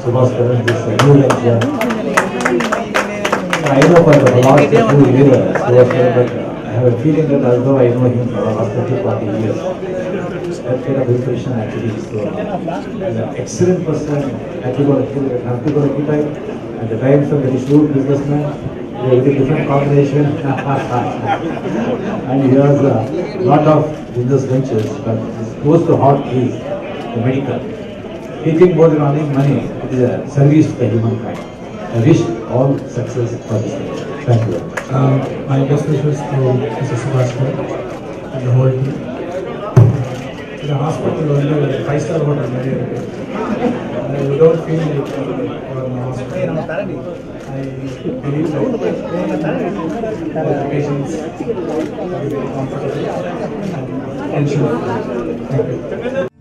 Rajasekaran, this new venture. I know for the last 2 years, but I have a feeling that although I know him for the last 30-40 years, that kind of impression actually is so. He's an excellent person, have to go to keep it. At the times of the shrewd businessman, a very different combination. And he has a lot of business ventures, but his close to heart is the medical. He thinks more than earning money, it is a service to the humankind. I wish all success for this venture. Thank you very much. My best wishes to Mr. Subhaskar and the whole team. In the hospital, only 5-star hotel, you don't feel like you are in the hospital. I believe that the patients will be comfortable and ensure. Thank you.